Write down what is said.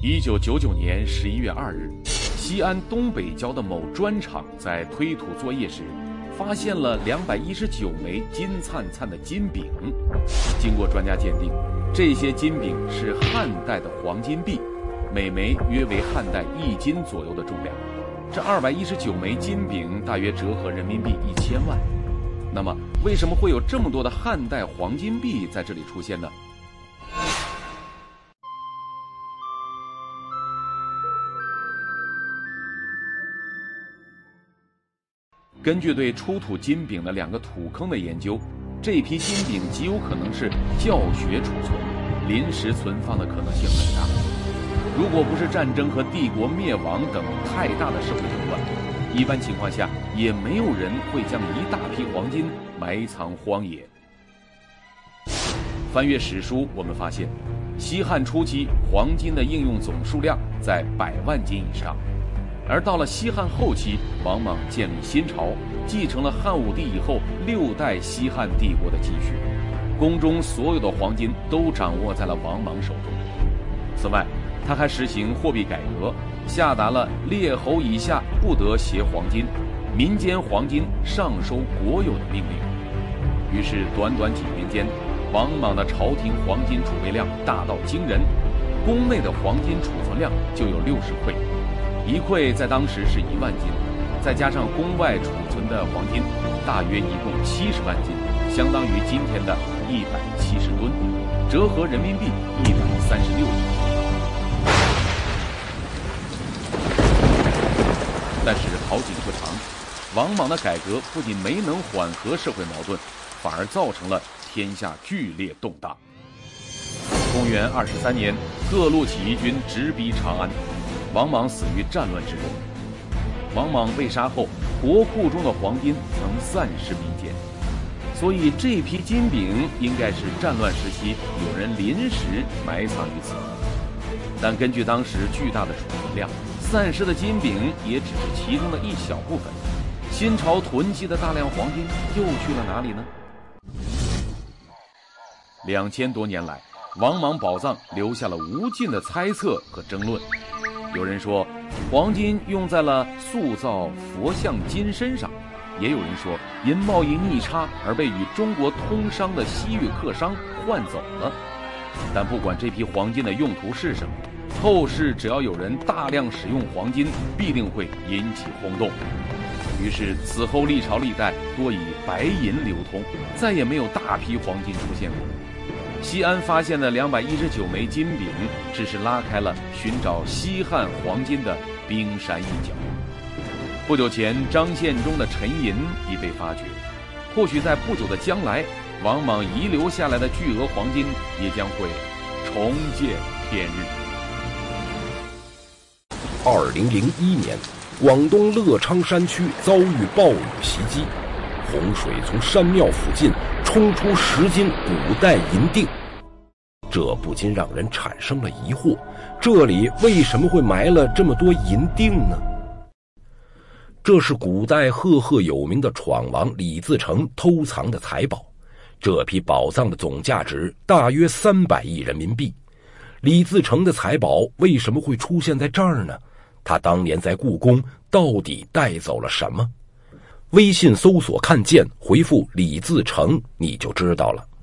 1999年11月2日，西安东北郊的某砖厂在推土作业时，发现了219枚金灿灿的金饼。经过专家鉴定，这些金饼是汉代的黄金币，每枚约为汉代1斤左右的重量。这219枚金饼大约折合人民币1000万。那么，为什么会有这么多的汉代黄金币在这里出现呢？根据对出土金饼的2个土坑的研究，这批金饼极有可能是教学储存、临时存放的可能性很大。如果不是战争和帝国灭亡等太大的社会动乱，一般情况下也没有人会将一大批黄金埋藏荒野。翻阅史书，我们发现，西汉初期黄金的应用总数量在100万斤以上。而到了西汉后期，王莽建立新朝，继承了汉武帝以后6代西汉帝国的继续，宫中所有的黄金都掌握在了王莽手中。此外，他还实行货币改革，下达了列侯以下不得携黄金，民间黄金上收国有的命令。于是短短几年间，王莽的朝廷黄金储备量大到惊人，宫内的黄金储存量就有60块。1块在当时是1万斤，再加上宫外储存的黄金，大约一共70万斤，相当于今天的170吨，折合人民币136亿。但是好景不长，王莽的改革不仅没能缓和社会矛盾，反而造成了天下剧烈动荡。公元23年，各路起义军直逼长安，王莽死于战乱之中。王莽被杀后，国库中的黄金曾散失民间，所以这批金饼应该是战乱时期有人临时埋藏于此。但根据当时巨大的储存量，散失的金饼也只是其中的一小部分。新朝囤积的大量黄金又去了哪里呢？2000多年来，王莽宝藏留下了无尽的猜测和争论。有人说，黄金用在了塑造佛像金身上；也有人说，因贸易逆差而被与中国通商的西域客商换走了。但不管这批黄金的用途是什么，后世只要有人大量使用黄金，必定会引起轰动。于是此后历朝历代多以白银流通，再也没有大批黄金出现过。西安发现的219枚金饼，只是拉开了寻找西汉黄金的冰山一角。不久前，张献忠的沉银已被发掘，或许在不久的将来，王莽遗留下来的巨额黄金也将会重见天日。 2001年，广东乐昌山区遭遇暴雨袭击，洪水从山庙附近冲出10斤古代银锭，这不禁让人产生了疑惑：这里为什么会埋了这么多银锭呢？这是古代赫赫有名的闯王李自成偷藏的财宝，这批宝藏的总价值大约300亿人民币。李自成的财宝为什么会出现在这儿呢？他当年在故宫到底带走了什么？微信搜索看见，回复李自成你就知道了。